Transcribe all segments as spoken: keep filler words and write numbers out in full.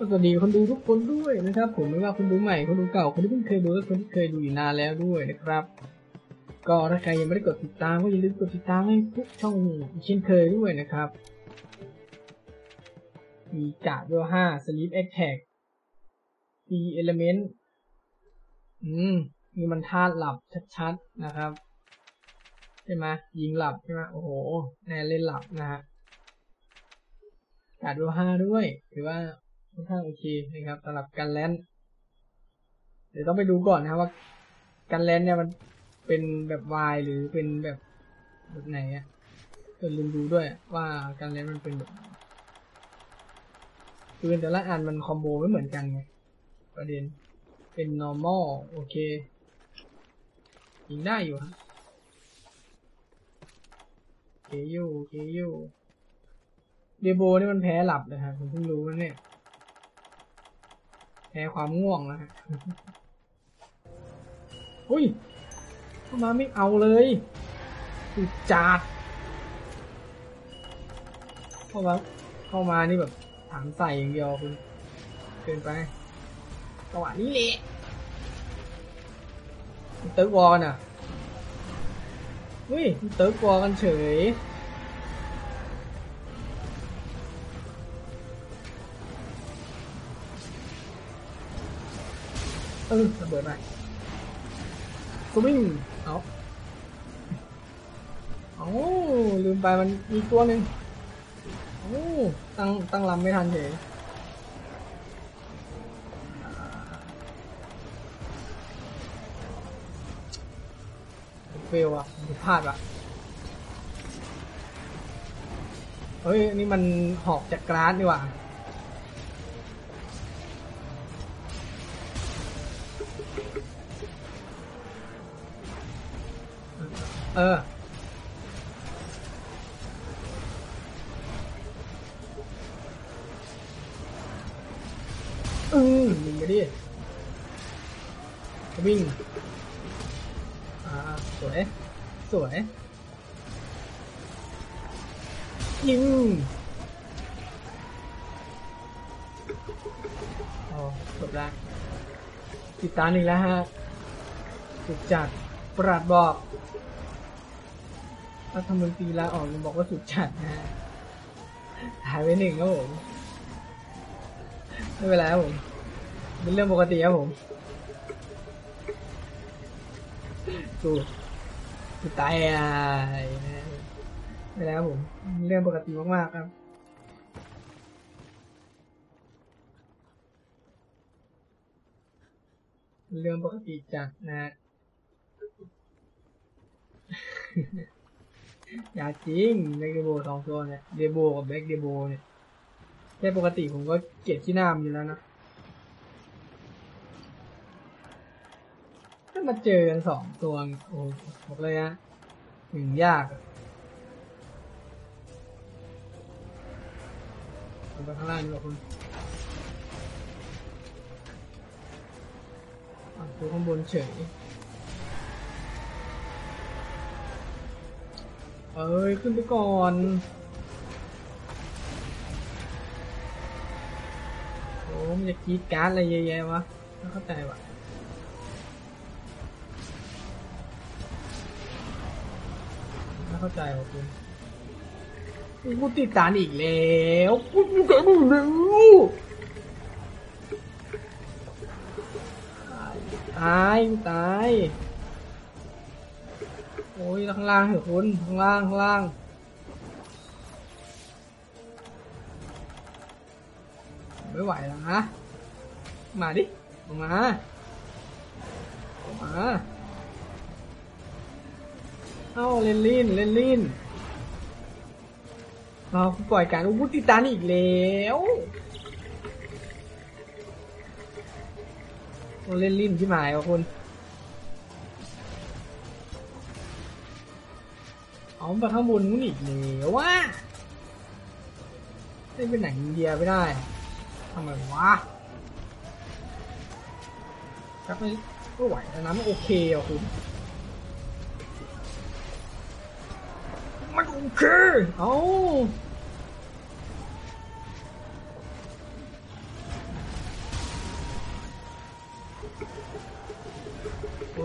สวัสดีคนดูทุกคนด้วยนะครับผมไม่ว่าคนดูใหม่คนดูเก่าคนที่เพิ่งเคยดูและคนที่เคยดูอยู่นานแล้วด้วยนะครับก็ถ้าใครยังไม่ได้กดติดตามก็อย่าลืมกดติดตามให้ทุกช่องเช่นเคยด้วยนะครับมีกาดด้วยห้า Sleep Attack มี Element อืมนี่มันธาตุหลับชัดๆนะครับใช่ไหมยิงหลับใช่ไหมโอ้โหแน่เล่นหลับนะฮะกาดด้วยห้าด้วยถือว่าค่อนข้างโอเคนะครับสำหรับการแลนเดี๋ยวต้องไปดูก่อนนะครับว่าการแลนเนี่ยมันเป็นแบบวายหรือเป็นแบบแบบไหนอ่ะก็ลืมดูด้วยว่าการแลนมันเป็นแบบปืนแต่ละอันมันคอมโบไม่เหมือนกันไงประเด็นเป็น normal โอเคยิงได้อยู่ฮะเคยูเคยูเดโบนี่มันแพ้หลับนะครับผมเพิ่งรู้นะเนี่ยแพ้ความง่วงนะฮะอุ้ยเข้ามาไม่เอาเลยสุดจัดเข้ามาเข้ามานี่แบบถามใส่อย่างเดียวคุณเกินไปจังหวะนี้เลยเติร์กวอลน่ะเฮ้ยเติร์กวอลกันเฉยเออระเบิดไปสวิงเอาเอาลืมไปมันมีตัวหนึ่งโอ้ตั้งตั้งลำไม่ทันเฉยเฟลอ่ะผิดพลาดอ่ะเฮ้ยนี่มันหอกจากกราสนี่หว่าเอออืมยิงไปดิวิ่งอ่าสวยสวยยิงอ๋อจบแล้วติดตามอีกแล้วฮะสุดจัดประหลัดบอกรัฐมนตรีลาออกบอกว่าสุดจัดนะฮะหายไปหนึ่งครับผมไม่เป็นไรครับผมเป็นเรื่องปกติครับผมกูกูตายอะไรไม่แล้วผมเรื่องปกติมากๆครับเรื่องปกติจัดนะอย่าจริงแบล็กเดโบสองตัวเนี่ยเดโบกับแบล็กเดโบเนี่ยแค่ปกติผมก็เกลียดที่หน้ามันอยู่แล้วนะถ้ามาเจอกันสองตัวโอ้บอกเลยนะหนึ่งยากลงไปข้างล่างดีกว่าคุณดูข้างบนเฉยเอ้ยขึ้นไปก่อนโอ้มันจะกรีดการ์ดอะไรเยอะๆวะไม่เข้าใจวะไม่เข้าใจวะคุณกูติดตามอีกแล้วกูติดตามอีกแล้วตายตายโอ้ยข้างล่างเหรอคุณข้างล่างข้างล่างไม่ไหวแล้วนะมาดิมามาเอ้าเล่นลิ้นเล่นลิ้นเราปล่อยการอุบุติตาอีกแล้วเราเล่นลิ้นที่หมายวะคุณเอาไปข้างบนนู้นอีกแล้ววะไม่เป็นไหนอินเดียไม่ได้ทำไมวะครับไม่ไม่ไหวแล้วนะไม่โอเคอ่ะคุณมันโอเคเอ้า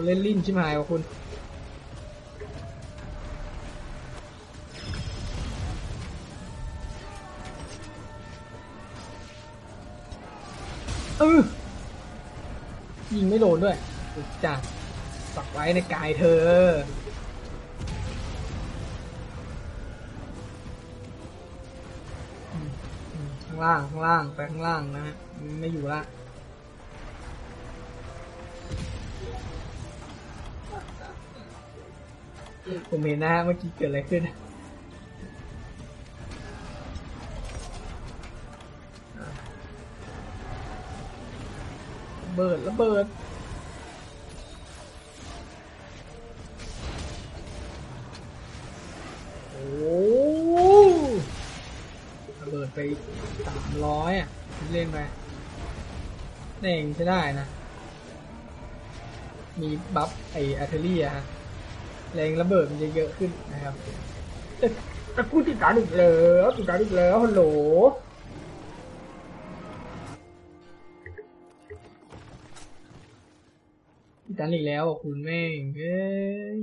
เล่นลิ้นชิบหายว่ะคุณเออยิงไม่โดนด้วยจัดปักไว้ในกายเธอข้างล่างข้างล่างไปข้างล่างนะฮะไม่อยู่ละผมเห็นนะฮะเมื่อกี้เกิดอะไรขึ้นระเบิดระเบิดโอ้ระเบิดไปสามร้อยอ่ะเล่นไปเน่งใช้ได้นะมีบัฟไออาร์เทอรี่อะฮะแรงระเบิดมันจะเยอะขึ้นนะครับแต่แต่กูติดการอีกแล้วติดการอีกแล้วฮัลโหลติดการอีกแล้วคุณแม่งเอ้ย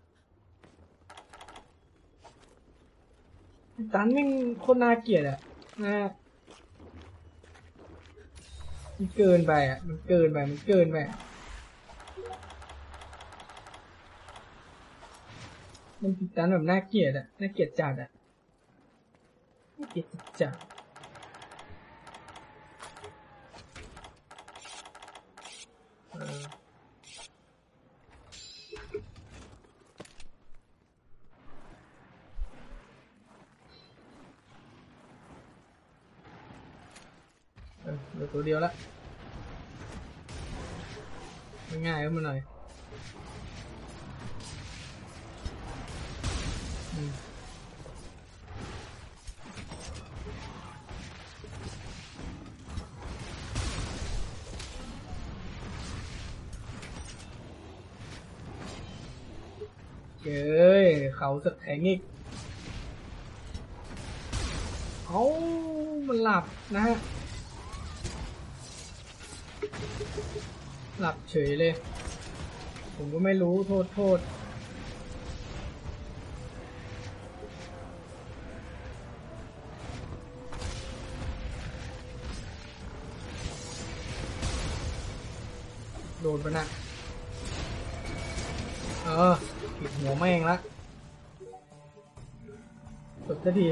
ติดการแม่งโคตรน่าเกลียดอะนะมันเกินไปอะมันเกินไปมันเกินไปมันติดตันแบบน่าเกลียดอะน่าเกลียดจัดอะน่าเกลียดจัดเออเออเหลือตัวเดียวละง่ายๆก็มาหน่อยเฮ้ยเขาสักแข็งอีกเอามันหลับนะฮะหลับเฉยเลยผมก็ไม่รู้โทษโทษโดนปะนะเออปิดหัวแม่งละจบสักที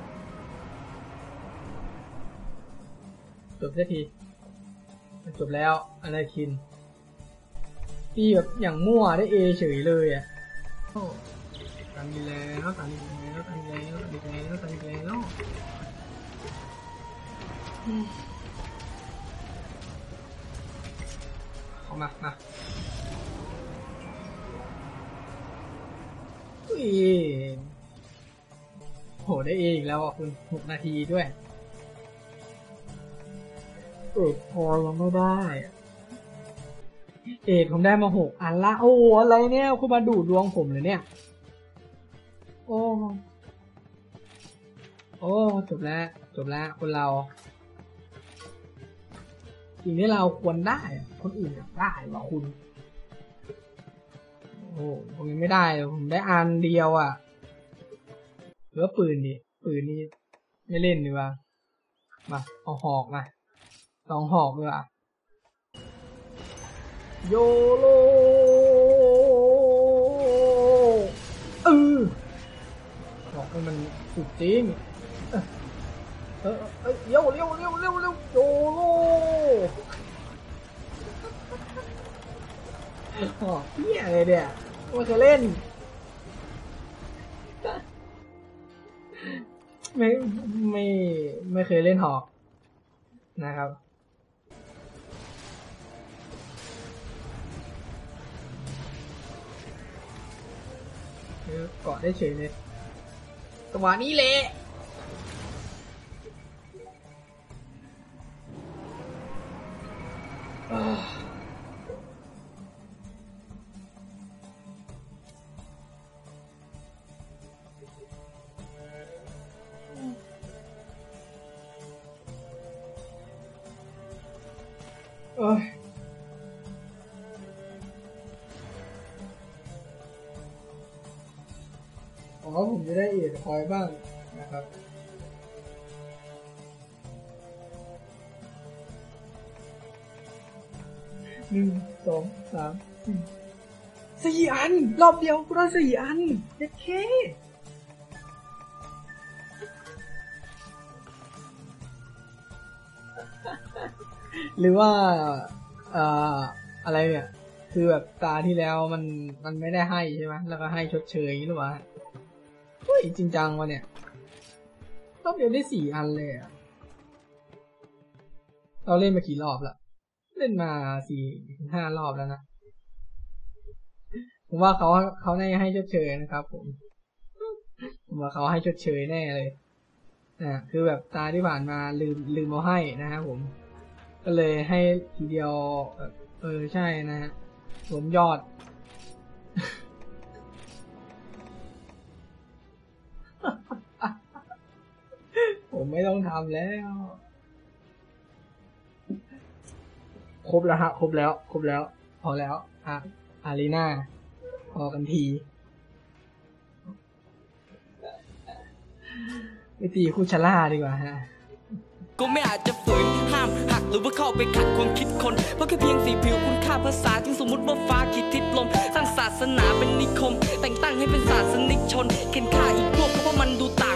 จบสักทีมันจบแล้วอนาคินตีแบบอย่างมั่วได้เอเฉยเลยอ่ะโอ้ตันดีแล้วตันดีแล้วตันดีแล้วตันดีแล้วตันดีแล้วเข้ามามาอุ้ยโหได้เออีกแล้วอ่ะคุณหกนาทีด้วยเออพอยังไม่ได้เอกผมได้มาหกอันละโอ้อะไรเนี่ยคุณมาดูดวงผมเลยเนี่ยโอ้โอ้จบแล้วจบแล้วคนเราสิ่งที่เราควรได้คนอื่นอยากได้หรอคุณโอ้ผมยังไม่ได้ผมได้อันเดียวอ่ะเหลือปืนดิปืนนี่ไม่เล่นดีกว่ามาเอาหอกมาลองหอกดีกว่าโยโลเออบอกให้มันสุดจริงเออเออเออเร็วเร็วเร็วเร็วเร็วโยโลหอกเหี้ยอะไรเนี่ยว่าจะเล่นไม่ไม่ไม่เคยเล่นหอกนะครับเกาะได้เฉยเลยจังหวะนี้เลยเอ้ยว่าผมจะได้เอ็ดคอยบ้างนะครับหนึ่งสองสามสี่สี่อันรอบเดียวกูได้สี่อันเด็ดเคหรือว่าเอ่ออะไรเนี่ยคือแบบตาที่แล้วมันมันไม่ได้ให้ใช่ไหมแล้วก็ให้ชดเชยหรือว่าเฮ้ยจริงจังวะเนี่ยรอบเดียวได้สี่อันเลยอะเราเล่นมากี่รอบละเล่นมาสี่ห้ารอบแล้วนะผมว่าเขาเขาได้ให้ชดเชยนะครับผมผมว่าเขาให้ชดเชยแน่เลยนะคือแบบตาที่ผ่านมาลืมลืมเอาให้นะครับผมก็เลยให้ทีเดียวเออใช่นะฮะรวมยอด ผมไม่ต้องทำแล้วครบแล้วฮะครบแล้วครบแล้วพอแล้วอ่ะอารีนาพอกันทีไปตีคู่ชล่าดีกว่าฮะก็ไม่อาจจะฝืนห้ามหักหรือว่าเข้าไปขัดความคิดคนเพราะแค่เพียงสีผิวคุณค่าภาษาจึงสมมติว่าฟ้าคิดทิศลมสร้างศาสนาเป็นนิคมแต่งตั้งให้เป็นศาสนิกชนเข็นฆ่าอีกพวกเพราะว่ามันดูตา